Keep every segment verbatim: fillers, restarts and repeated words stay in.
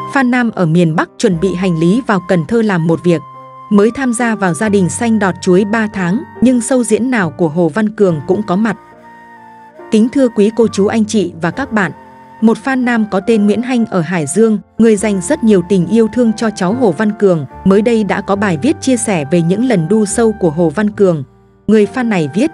Phan Nam ở miền Bắc chuẩn bị hành lý vào Cần Thơ làm một việc. Mới tham gia vào gia đình xanh đọt chuối ba tháng, nhưng show diễn nào của Hồ Văn Cường cũng có mặt. Kính thưa quý cô chú anh chị và các bạn, một fan nam có tên Nguyễn Hanh ở Hải Dương, người dành rất nhiều tình yêu thương cho cháu Hồ Văn Cường, mới đây đã có bài viết chia sẻ về những lần đu show của Hồ Văn Cường. Người fan này viết: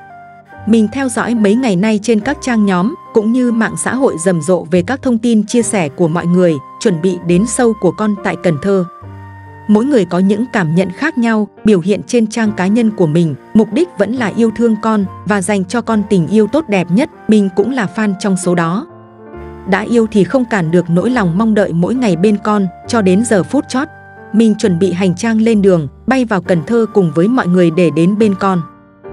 Mình theo dõi mấy ngày nay trên các trang nhóm cũng như mạng xã hội rầm rộ về các thông tin chia sẻ của mọi người chuẩn bị đến show của con tại Cần Thơ. Mỗi người có những cảm nhận khác nhau, biểu hiện trên trang cá nhân của mình, mục đích vẫn là yêu thương con và dành cho con tình yêu tốt đẹp nhất. Mình cũng là fan trong số đó. Đã yêu thì không cản được nỗi lòng mong đợi mỗi ngày bên con. Cho đến giờ phút chót, mình chuẩn bị hành trang lên đường, bay vào Cần Thơ cùng với mọi người để đến bên con.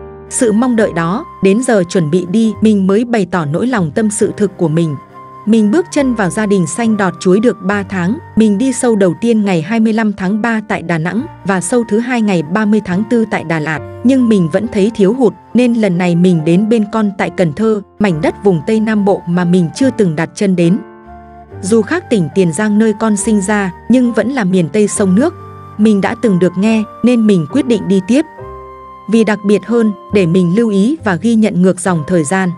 Sự mong đợi đó, đến giờ chuẩn bị đi, mình mới bày tỏ nỗi lòng tâm sự thực của mình. Mình bước chân vào gia đình xanh đọt chuối được ba tháng. Mình đi show đầu tiên ngày hai mươi lăm tháng ba tại Đà Nẵng và show thứ hai ngày ba mươi tháng tư tại Đà Lạt. Nhưng mình vẫn thấy thiếu hụt, nên lần này mình đến bên con tại Cần Thơ, mảnh đất vùng Tây Nam Bộ mà mình chưa từng đặt chân đến. Dù khác tỉnh Tiền Giang nơi con sinh ra, nhưng vẫn là miền Tây sông nước. Mình đã từng được nghe, nên mình quyết định đi tiếp. Vì đặc biệt hơn, để mình lưu ý và ghi nhận ngược dòng thời gian.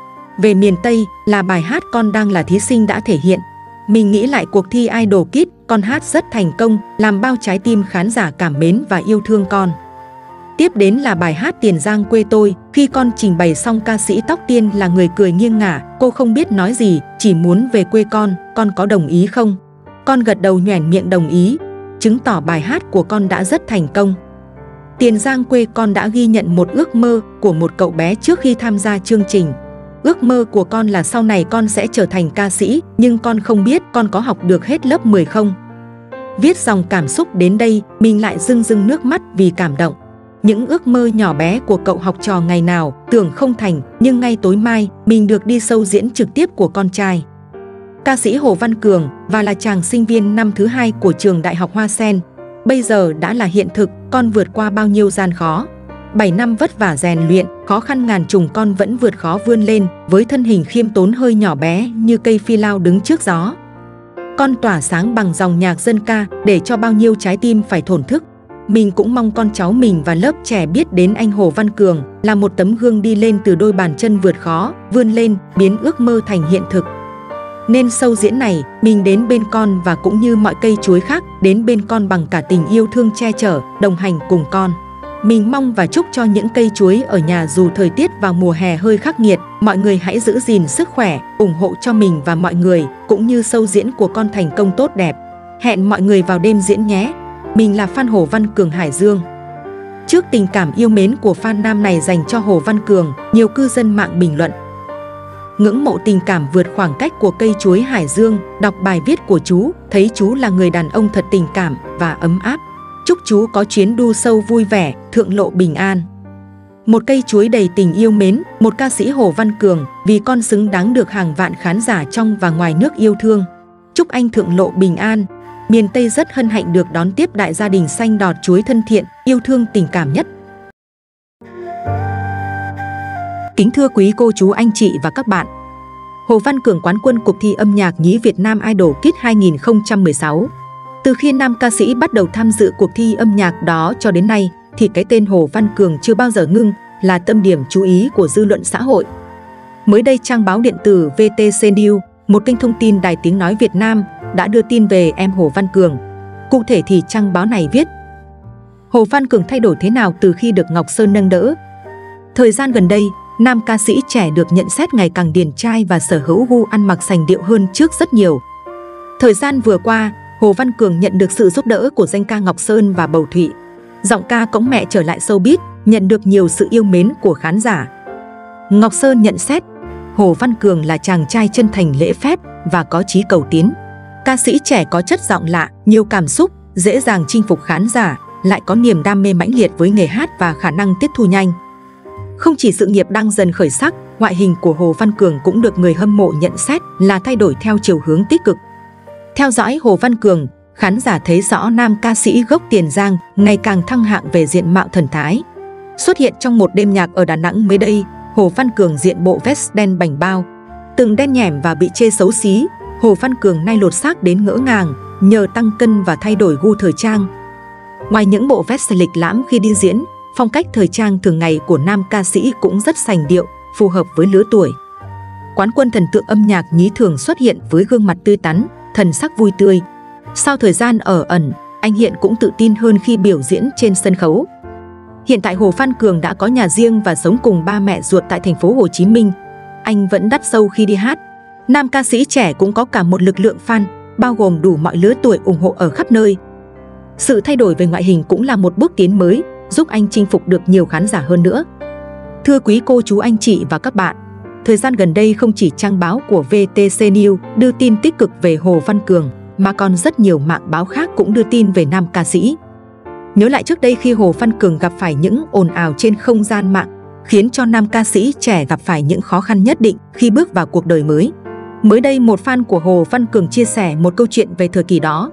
Về miền Tây là bài hát Con đang là thí sinh đã thể hiện. Mình nghĩ lại cuộc thi Idol Kids, con hát rất thành công, làm bao trái tim khán giả cảm mến và yêu thương con. Tiếp đến là bài hát Tiền Giang quê tôi. Khi con trình bày xong, ca sĩ Tóc Tiên là người cười nghiêng ngả. Cô không biết nói gì, chỉ muốn về quê con, con có đồng ý không? Con gật đầu nhoẻn miệng đồng ý, chứng tỏ bài hát của con đã rất thành công. Tiền Giang quê con đã ghi nhận một ước mơ của một cậu bé trước khi tham gia chương trình. Ước mơ của con là sau này con sẽ trở thành ca sĩ, nhưng con không biết con có học được hết lớp mười không? Viết dòng cảm xúc đến đây, mình lại rưng rưng nước mắt vì cảm động. Những ước mơ nhỏ bé của cậu học trò ngày nào tưởng không thành, nhưng ngay tối mai, mình được đi show diễn trực tiếp của con trai. Ca sĩ Hồ Văn Cường và là chàng sinh viên năm thứ hai của trường Đại học Hoa Sen. Bây giờ đã là hiện thực, con vượt qua bao nhiêu gian khó. bảy năm vất vả rèn luyện, khó khăn ngàn trùng con vẫn vượt khó vươn lên, với thân hình khiêm tốn hơi nhỏ bé như cây phi lao đứng trước gió. Con tỏa sáng bằng dòng nhạc dân ca để cho bao nhiêu trái tim phải thổn thức. Mình cũng mong con cháu mình và lớp trẻ biết đến anh Hồ Văn Cường là một tấm gương đi lên từ đôi bàn chân vượt khó, vươn lên, biến ước mơ thành hiện thực. Nên show diễn này, mình đến bên con và cũng như mọi cây chuối khác, đến bên con bằng cả tình yêu thương che chở, đồng hành cùng con. Mình mong và chúc cho những cây chuối ở nhà dù thời tiết vào mùa hè hơi khắc nghiệt, mọi người hãy giữ gìn sức khỏe, ủng hộ cho mình và mọi người, cũng như show diễn của con thành công tốt đẹp. Hẹn mọi người vào đêm diễn nhé. Mình là fan Hồ Văn Cường Hải Dương. Trước tình cảm yêu mến của fan nam này dành cho Hồ Văn Cường, nhiều cư dân mạng bình luận: ngưỡng mộ tình cảm vượt khoảng cách của cây chuối Hải Dương. Đọc bài viết của chú, thấy chú là người đàn ông thật tình cảm và ấm áp. Chúc chú có chuyến đu show vui vẻ, thượng lộ bình an. Một cây chuối đầy tình yêu mến, một ca sĩ Hồ Văn Cường, vì con xứng đáng được hàng vạn khán giả trong và ngoài nước yêu thương. Chúc anh thượng lộ bình an. Miền Tây rất hân hạnh được đón tiếp đại gia đình xanh đọt chuối thân thiện, yêu thương tình cảm nhất. Kính thưa quý cô chú anh chị và các bạn, Hồ Văn Cường quán quân cuộc thi âm nhạc nhí Việt Nam Idol Kids hai nghìn không trăm mười sáu. Từ khi nam ca sĩ bắt đầu tham dự cuộc thi âm nhạc đó cho đến nay, thì cái tên Hồ Văn Cường chưa bao giờ ngưng, là tâm điểm chú ý của dư luận xã hội. Mới đây, trang báo điện tử vê tê xê News, một kênh thông tin Đài Tiếng Nói Việt Nam, đã đưa tin về em Hồ Văn Cường. Cụ thể thì trang báo này viết: Hồ Văn Cường thay đổi thế nào từ khi được Ngọc Sơn nâng đỡ? Thời gian gần đây, nam ca sĩ trẻ được nhận xét ngày càng điển trai và sở hữu gu ăn mặc sành điệu hơn trước rất nhiều. Thời gian vừa qua, Hồ Văn Cường nhận được sự giúp đỡ của danh ca Ngọc Sơn và Bầu Thụy. Giọng ca cõng mẹ trở lại showbiz, nhận được nhiều sự yêu mến của khán giả. Ngọc Sơn nhận xét: Hồ Văn Cường là chàng trai chân thành lễ phép và có chí cầu tiến. Ca sĩ trẻ có chất giọng lạ, nhiều cảm xúc, dễ dàng chinh phục khán giả, lại có niềm đam mê mãnh liệt với nghề hát và khả năng tiếp thu nhanh. Không chỉ sự nghiệp đang dần khởi sắc, ngoại hình của Hồ Văn Cường cũng được người hâm mộ nhận xét là thay đổi theo chiều hướng tích cực. Theo dõi Hồ Văn Cường, khán giả thấy rõ nam ca sĩ gốc Tiền Giang ngày càng thăng hạng về diện mạo thần thái. Xuất hiện trong một đêm nhạc ở Đà Nẵng mới đây, Hồ Văn Cường diện bộ vest đen bảnh bao, từng đen nhẻm và bị chê xấu xí. Hồ Văn Cường nay lột xác đến ngỡ ngàng nhờ tăng cân và thay đổi gu thời trang. Ngoài những bộ vest lịch lãm khi đi diễn, phong cách thời trang thường ngày của nam ca sĩ cũng rất sành điệu, phù hợp với lứa tuổi. Quán quân thần tượng âm nhạc nhí thường xuất hiện với gương mặt tươi tắn, thần sắc vui tươi. Sau thời gian ở ẩn, anh hiện cũng tự tin hơn khi biểu diễn trên sân khấu. Hiện tại Hồ Văn Cường đã có nhà riêng và sống cùng ba mẹ ruột tại thành phố Hồ Chí Minh. Anh vẫn đắt sâu khi đi hát. Nam ca sĩ trẻ cũng có cả một lực lượng fan, bao gồm đủ mọi lứa tuổi ủng hộ ở khắp nơi. Sự thay đổi về ngoại hình cũng là một bước tiến mới, giúp anh chinh phục được nhiều khán giả hơn nữa. Thưa quý cô chú anh chị và các bạn, thời gian gần đây không chỉ trang báo của vê tê xê News đưa tin tích cực về Hồ Văn Cường, mà còn rất nhiều mạng báo khác cũng đưa tin về nam ca sĩ. Nhớ lại trước đây khi Hồ Văn Cường gặp phải những ồn ào trên không gian mạng, khiến cho nam ca sĩ trẻ gặp phải những khó khăn nhất định khi bước vào cuộc đời mới. Mới đây, một fan của Hồ Văn Cường chia sẻ một câu chuyện về thời kỳ đó.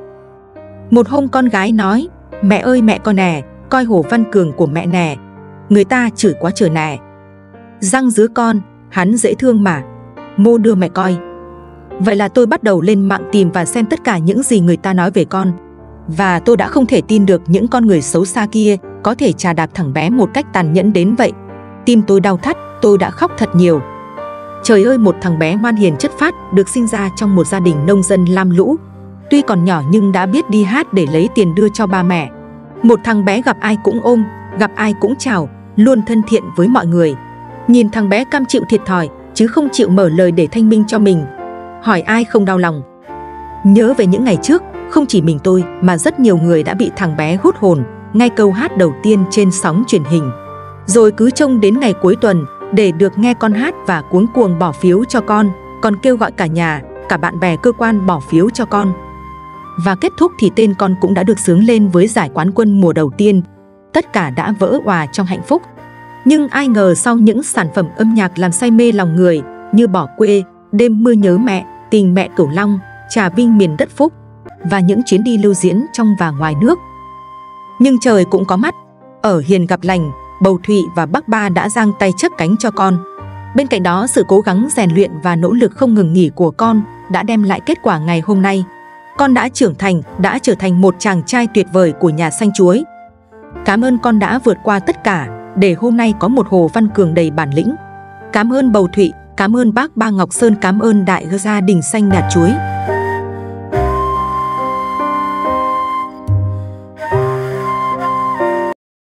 Một hôm con gái nói, mẹ ơi mẹ con nè, coi Hồ Văn Cường của mẹ nè, người ta chửi quá trời nè. Răng dứa con, hắn dễ thương mà, mô đưa mẹ coi. Vậy là tôi bắt đầu lên mạng tìm và xem tất cả những gì người ta nói về con. Và tôi đã không thể tin được những con người xấu xa kia có thể chà đạp thằng bé một cách tàn nhẫn đến vậy. Tim tôi đau thắt, tôi đã khóc thật nhiều. Trời ơi, một thằng bé ngoan hiền chất phác được sinh ra trong một gia đình nông dân lam lũ. Tuy còn nhỏ nhưng đã biết đi hát để lấy tiền đưa cho ba mẹ. Một thằng bé gặp ai cũng ôm, gặp ai cũng chào, luôn thân thiện với mọi người. Nhìn thằng bé cam chịu thiệt thòi, chứ không chịu mở lời để thanh minh cho mình. Hỏi ai không đau lòng. Nhớ về những ngày trước, không chỉ mình tôi mà rất nhiều người đã bị thằng bé hút hồn ngay câu hát đầu tiên trên sóng truyền hình. Rồi cứ trông đến ngày cuối tuần để được nghe con hát và cuống cuồng bỏ phiếu cho con, còn kêu gọi cả nhà, cả bạn bè cơ quan bỏ phiếu cho con. Và kết thúc thì tên con cũng đã được xướng lên với giải quán quân mùa đầu tiên. Tất cả đã vỡ òa trong hạnh phúc. Nhưng ai ngờ sau những sản phẩm âm nhạc làm say mê lòng người như Bỏ Quê, Đêm Mưa Nhớ Mẹ, Tình Mẹ Cửu Long, Trà Vinh Miền Đất Phúc và những chuyến đi lưu diễn trong và ngoài nước. Nhưng trời cũng có mắt. Ở Hiền Gặp Lành, Bầu Thụy và Bắc Ba đã giang tay chấp cánh cho con. Bên cạnh đó, sự cố gắng rèn luyện và nỗ lực không ngừng nghỉ của con đã đem lại kết quả ngày hôm nay. Con đã trưởng thành, đã trở thành một chàng trai tuyệt vời của nhà xanh chuối. Cảm ơn con đã vượt qua tất cả để hôm nay có một Hồ Văn Cường đầy bản lĩnh. Cảm ơn Bầu Thụy, cảm ơn bác Ba Ngọc Sơn, cảm ơn đại gia đình xanh nhà chuối.